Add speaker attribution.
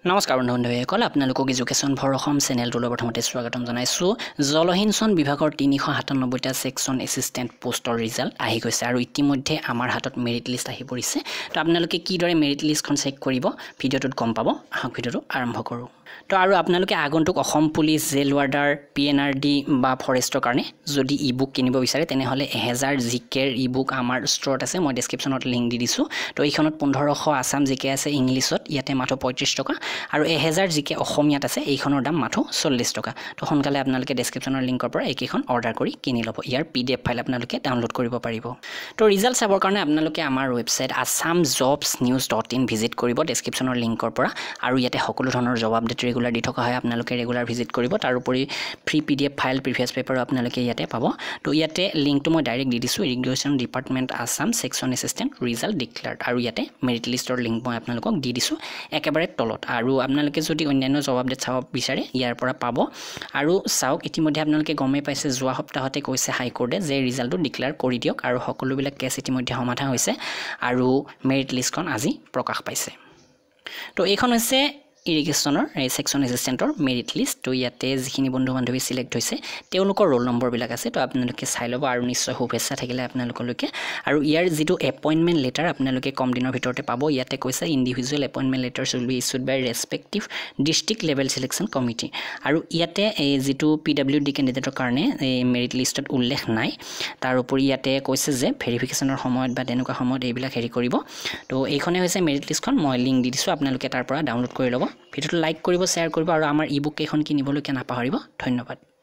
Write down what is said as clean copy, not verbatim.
Speaker 1: নমস্কাৰ বন্ধুসকল আপোনালোকক এডুকেশ্যন ফৰ অসম চেনেলটোলৈ প্ৰথমতে স্বাগতম জনাইছো জলসিঞ্চন বিভাগৰ 397টা সেকশন এসিস্টেন্ট পোষ্টৰ ৰিজাল্ট আহি গৈছে আৰু ইতিমধ্যে আমাৰ হাতত মেৰিট লিষ্ট আহি পৰিছে তো আপোনালোকে কিদৰে মেৰিট লিষ্টখন চেক কৰিব ভিডিঅ'টোত গম পাব আহক ভিডিঅ'টো আৰম্ভ কৰো তো আৰু আপোনালোকে আগন্তুক Assam police jail warder PNRD বা ফৰেষ্টৰ কাৰণে যদি ইবুক কিনিব বিচাৰে তেনেহলে 1000 জিকেৰ ইবুক আমাৰ ষ্টৰত আছে মই ডেসক্ৰিপচনত লিংক দি দিছো তো এইখনত 1500 আসাম জিকে আছে ইংলিছত ইয়াতে মাত্ৰ 35 টকা আৰু 1000 জিকে অসমীয়াত আছে এইখনৰ দাম মাত্ৰ 40 টকা তো সোনকালে আপোনালোকে ডেসক্ৰিপচনৰ লিংকৰ পৰা এইকেইখন অৰ্ডাৰ কৰি কিনি ল'ব ইয়াৰ পিডিএফ ফাইল আপোনালোকে ডাউনলোড কৰিব পাৰিব তো ৰিজাল্ট চাবৰ কাৰণে আপোনালোকে আমাৰ ৱেবছাইট assamjobsnews.in ভিজিট কৰিব ডেসক্ৰিপচনৰ লিংকৰ পৰা আৰু ইয়াতে সকলো ধৰণৰ জব আপডেট ৰেগুলাৰ দি থকা হয় আপোনালোকে ৰেগুলাৰ ভিজিট কৰিব তাৰ উপৰি free PDF file previous paper আপোনালোকে ইয়াতে পাব তো ইয়াতে লিংকটো মই ডাইৰেক্ট দি দিছো irrigation department Assam section assistant result declared আৰু ইয়াতে মেৰিট লিষ্টৰ লিংক মই আপোনালোকক দি দিছো একেবাৰে তলত আৰু আপোনালোকে যদি অন্যান্য জব আপডেট চাব বিচাৰে ইয়াৰ পৰা পাব আৰু চাওক ইতিমধ্যে আপোনালোকে গমে পাইছে যোৱা সপ্তাহতে কৈছে হাই কোৰ্টে যে ৰিজাল্টটো ডিক্লেয়াৰ কৰি দিয়ক আৰু সকলোবিলাক কেছ ইতিমধ্যে সমাধান হৈছে আৰু মেৰিট লিষ্টখন আজি প্ৰকাশ পাইছে তো এইখন হৈছে ইৰিগেশ্যনৰ সেকশন এসিস্টেন্টৰ মেৰিট লিষ্ট তো ইয়াতে যিখিনি বন্ধু বান্ধৱী সিলেক্ট হৈছে তেওঁলোকৰ ৰোল নম্বৰ বিলাক আছে তো আপোনালোকে চাই ল'ব আৰু নিশ্চয় শুভেচ্ছা থাকিলে আপোনালোকলৈকে আৰু ইয়াৰ যেটো এপইন্টমেন্ট লেটাৰ আপোনালোকে কম দিনৰ ভিতৰতে পাব ইয়াতে কৈছে individual appointment letters will be issued by respective district level selection committee আৰু ইয়াতে যেটো পিডব্লিউডি ক্যান্ডিডেটৰ কাৰণে মেৰিট লিষ্টত উল্লেখ নাই তাৰ উপৰি ইয়াতে কৈছে যে ভেৰিফিকেশনৰ সময়ত বা তেনেকুৱা সময়ত এইবিলাক হেৰি কৰিব তো এইখনে হৈছে মেৰিট লিষ্টখন মই লিংক দি দিছো আপোনালোকে তাৰ পৰা ডাউনলোড কৰি ল'ব ভিডিঅ'টো লাইক কৰিব শ্বেয়াৰ কৰিব আৰু আমাৰ ইবুক কেইখন কিনিবলৈ নাপাহৰিব ধন্যবাদ